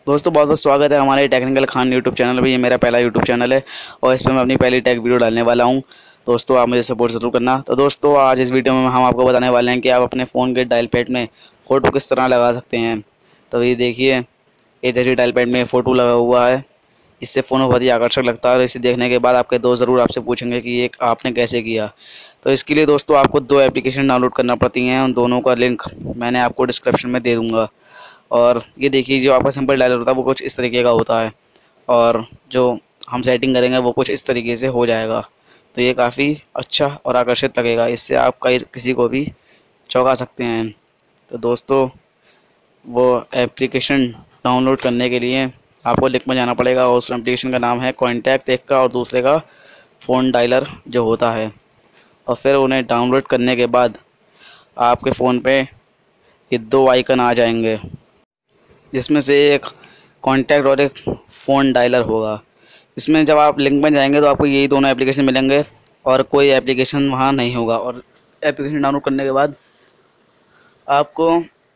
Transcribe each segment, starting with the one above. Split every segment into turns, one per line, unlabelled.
दोस्तों बहुत बहुत स्वागत है हमारे टेक्निकल खान यूट्यूब चैनल पे। ये मेरा पहला यूट्यूब चैनल है और इस पर मैं अपनी पहली टेक वीडियो डालने वाला हूं। दोस्तों आप मुझे सपोर्ट ज़रूर करना। तो दोस्तों आज इस वीडियो में हम आपको बताने वाले हैं कि आप अपने फ़ोन के डायल पैड में फ़ोटो किस तरह लगा सकते हैं। तो ये देखिए, ये जैसे डायल पैड में फ़ोटो लगा हुआ है। इससे फ़ोन बहुत ही आकर्षक लगता है और इसे देखने के बाद आपके दोस्त ज़रूर आपसे पूछेंगे कि ये आपने कैसे किया। तो इसके लिए दोस्तों आपको 2 एप्लीकेशन डाउनलोड करना पड़ती हैं। उन दोनों का लिंक मैंने आपको डिस्क्रिप्शन में दे दूँगा। और ये देखिए, जो आपका सिंपल डायलर होता है वो कुछ इस तरीके का होता है और जो हम सेटिंग करेंगे वो कुछ इस तरीके से हो जाएगा। तो ये काफ़ी अच्छा और आकर्षित लगेगा। इससे आप कई किसी को भी चौंका सकते हैं। तो दोस्तों वो एप्लीकेशन डाउनलोड करने के लिए आपको लिंक में जाना पड़ेगा और उस एप्लीकेशन का नाम है कॉन्टैक्ट एक का और दूसरे का फ़ोन डायलर जो होता है। और फिर उन्हें डाउनलोड करने के बाद आपके फ़ोन पे ये 2 आइकन आ जाएंगे, जिसमें से एक कॉन्टैक्ट और एक फ़ोन डायलर होगा। इसमें जब आप लिंक में जाएंगे तो आपको यही दोनों एप्लीकेशन मिलेंगे और कोई एप्लीकेशन वहाँ नहीं होगा। और एप्लीकेशन डाउनलोड करने के बाद आपको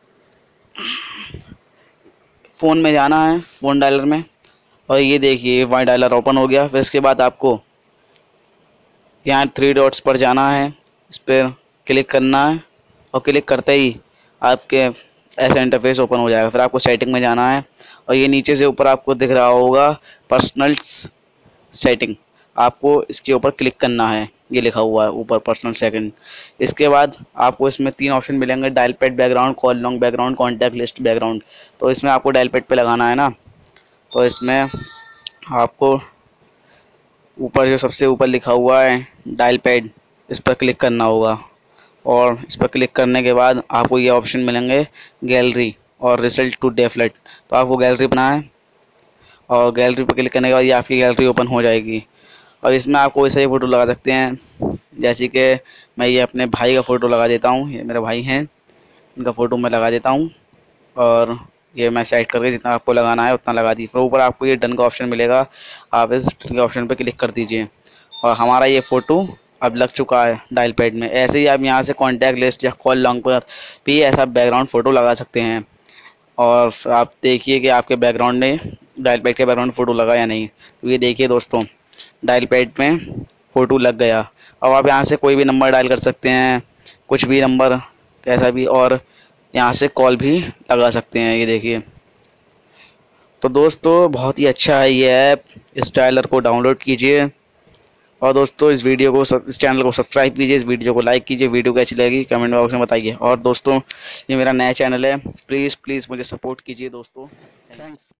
फ़ोन में जाना है, फ़ोन डायलर में, और ये देखिए वाई डायलर ओपन हो गया। फिर इसके बाद आपको यहाँ 3 डॉट्स पर जाना है, इस पर क्लिक करना है और क्लिक करते ही आपके ऐसा इंटरफेस ओपन हो जाएगा। फिर आपको सेटिंग में जाना है और ये नीचे से ऊपर आपको दिख रहा होगा पर्सनल्स सेटिंग, आपको इसके ऊपर क्लिक करना है। ये लिखा हुआ है ऊपर पर्सनल सेटिंग। इसके बाद आपको इसमें 3 ऑप्शन मिलेंगे, dial pad background, call log background, contact list background. तो इसमें आपको डायल पैड पे लगाना है ना, तो इसमें आपको ऊपर जो सबसे ऊपर लिखा हुआ है डायल पैड, इस पर क्लिक करना होगा। और इस पर क्लिक करने के बाद आपको ये ऑप्शन मिलेंगे गैलरी और रिजल्ट टू डेफलेट। तो आपको गैलरी बनाना है और गैलरी पर क्लिक करने के बाद ये आपकी गैलरी ओपन हो जाएगी। और इसमें आप कोई सा ही फ़ोटो लगा सकते हैं, जैसे कि मैं ये अपने भाई का फ़ोटो लगा देता हूँ। ये मेरे भाई हैं, इनका फ़ोटो मैं लगा देता हूँ और ये मैं सेट करके जितना आपको लगाना है उतना लगा दी। फिर ऊपर आपको ये डन का ऑप्शन मिलेगा, आप इस डन के ऑप्शन पर क्लिक कर दीजिए और हमारा ये फ़ोटो अब लग चुका है डायल पैड में। ऐसे ही आप यहाँ से कॉन्टैक्ट लिस्ट या कॉल लॉन्ग पर भी ऐसा बैकग्राउंड फ़ोटो लगा सकते हैं। और आप देखिए कि आपके बैकग्राउंड में डायल पैड के बैकग्राउंड फ़ोटो लगा या नहीं। तो ये देखिए दोस्तों, डायल पैड में फ़ोटो लग गया। अब आप यहाँ से कोई भी नंबर डायल कर सकते हैं, कुछ भी नंबर कैसा भी, और यहाँ से कॉल भी लगा सकते हैं। ये देखिए, तो दोस्तों बहुत ही अच्छा है ये ऐप। इस डायलर को डाउनलोड कीजिए और दोस्तों इस वीडियो को इस चैनल को सब्सक्राइब कीजिए, इस वीडियो को लाइक कीजिए। वीडियो कैसी लगी कमेंट बॉक्स में बताइए। और दोस्तों ये मेरा नया चैनल है, प्लीज़ प्लीज़ मुझे सपोर्ट कीजिए दोस्तों। थैंक्स।